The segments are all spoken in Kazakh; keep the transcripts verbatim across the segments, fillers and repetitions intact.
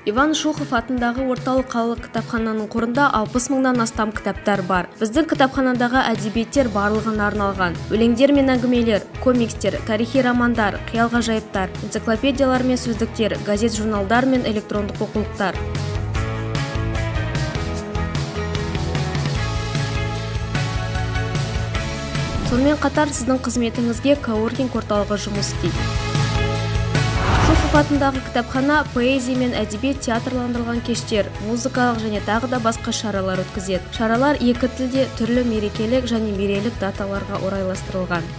Иван Шухов атындағы орталық қалалық кітапхананың қорында алпыс мыңнан астам кітаптар бар. Біздің кітапханадағы әдебиеттер барлығына арналған. Өлеңдер мен әңгімелер, комикстер, тарихи романдар, қиял ғажайыптар, энциклопедиялар мен сөздіктер, газет, журналдар мен электрондық оқулықтар. Сонымен қатар сіздің қызметіңізге коворкинг орталығы жұмыс істейді. Шухов атындағы кітапхана поэзия мен әдебиет театрландырылған кештер, музыкалық және тағы да басқа шаралар өткізеді. Шаралар екі тілде түрлі мерекелік және мерейлік даталарға орайластырылған.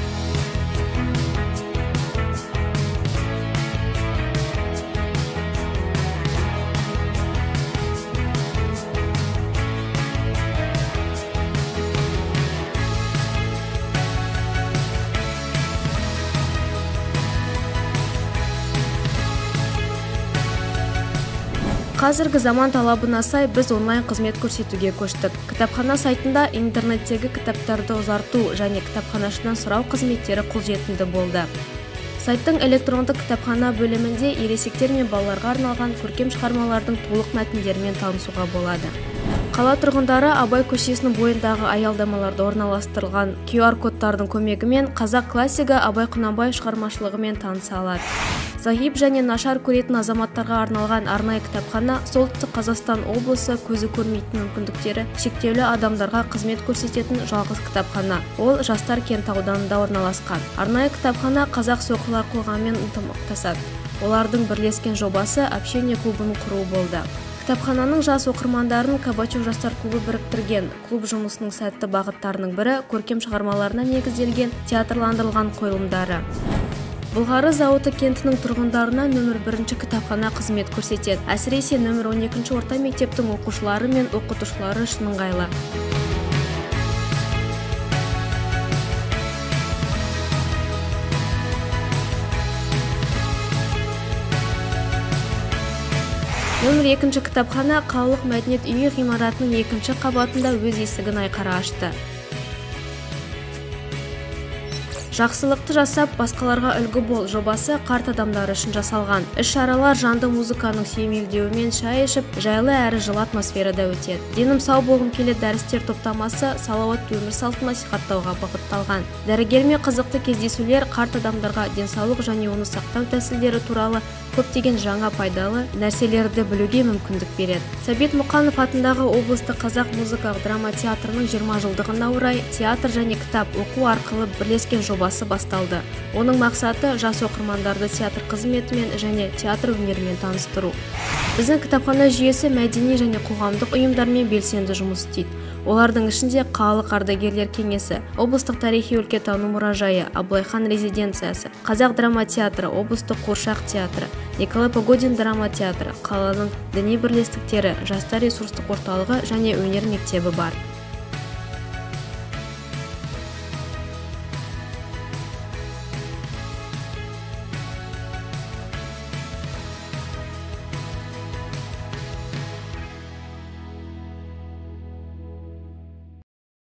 Қазіргі заман талабына сай біз онлайн қызмет көрсетуге көштік. Кітапхана сайтында интернеттегі кітаптарды ұзарту және кітапханашыдан сұрау қызметтері қолжетімді болды. Сайттың электронды кітапхана бөлімінде ересектер мен балаларға арналған көркем шығармалардың толық мәтіндерімен танысуға болады. Қала тұрғындары Абай көшесінің бойындағы аялдамаларда орналастырылған ку ар кодтардың көмегімен қазақ классигі Абай Құнанбаев шығармашылығымен таныса алады. Зағип және нашар көретін азаматтарға арналған арнайы кітапхана Солтүстік Қазақстан облысы көзі көрмейтін мүмкіндіктері шектеулі адамдарға қызмет көрсететін жалғыз кітапхана. Ол Жастар кент ауданында орналасқан. Арнайы кітапхана Қазақ соққылар қоғамымен ынтымақтасады. Олардың бірлескен жобасы общение клубының құруы болды. Кітапхананың жас оқырмандарын Кабачев жастар клубы біріктірген. Клуб жұмысының сәтті бағыттарының бірі көркем шығармаларына негізделген театрландырылған қойылымдары. Бұлғары зауыты кентінің тұрғындарына нөмір бірінші кітапхана қызмет көрсетеді. Әсіресе нөмір он екінші орта мектептің оқушылары мен оқытушылары үшін ыңғайлы. Нөмір екінші кітапхана қалалық мәдениет үйі ғимаратының екінші қабатында өз есігін айқара ашты. Жақсылықты жасап, басқаларға үлгі бол жобасы қарт адамдар үшін жасалған. Іс-шаралар жанды музыканың сүйемелдеуімен шай ішіп, жайлы әрі жылы атмосферада өтеді. Денім сау болғым келеді дәрістер топтамасы салауатты өмір салтын насихаттауға бағытталған. Дәрігермен қызықты кездесулер қарт адамдарға денсаулық және оны сақтау тәсілдері туралы көптеген жаңа пайдалы нәрселерді білуге мүмкіндік береді. Сәбит Мұқанов атындағы облыстық қазақ музыкалық драма театрының жиырма жылдығына орай театр және кітап оқу арқылы бірлескен жобасы басталды. Оның мақсаты жас оқырмандарды театр қызметімен және театр өнерімен таныстыру. Біздің кітапхана жүйесі мәдени және қоғамдық ұйымдармен белсенді жұмыс істейді. Олардың ішінде қалалық ардагерлер кеңесі, облыстық тарихи өлкетану мұражайы, Абылайхан резиденциясы, Қазақ драма театры, облыстық қуыршақ театры, Николай Погодин драма театры, қаланың діни бірлестіктері, жастар ресурстық орталығы және өнер мектебі бар.